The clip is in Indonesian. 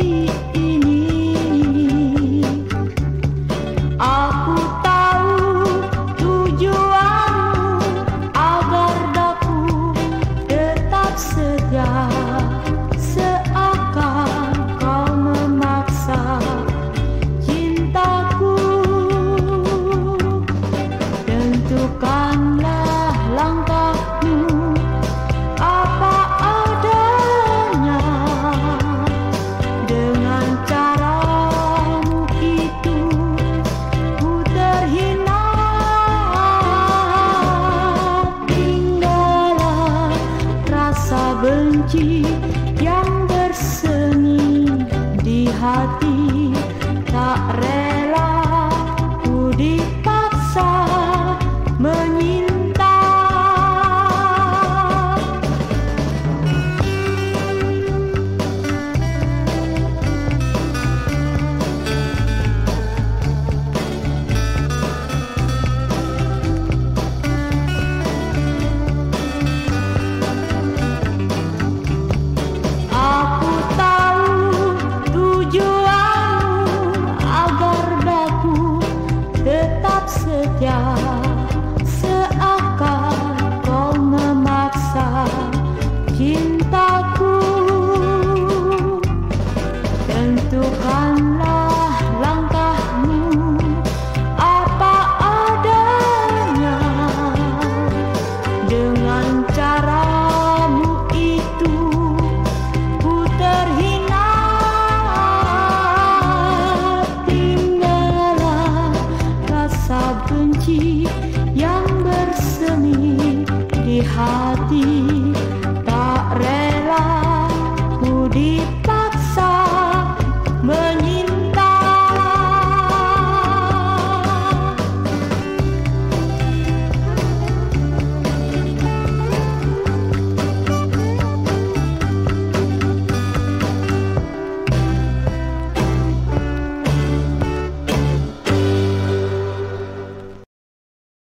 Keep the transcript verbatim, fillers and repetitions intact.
ini. Aku tahu tujuanmu agar daku tetap setia, seakan kau memaksa cintaku. Tentukanlah langkahmu apa adanya, dengan caramu itu ku terhina. Tinggallah rasa benci yang bersemi di hati, tak rela ku dipaksa menyinta. Aku tahu tujuanmu agar daku tetap setia, seakan kau memaksa cintaku. Tentukanlah langkahmu apa adanya, dengan caramu itu ku terhina. Tinggallah rasa benci yang bersemi di hati, tak rela ku dipaksa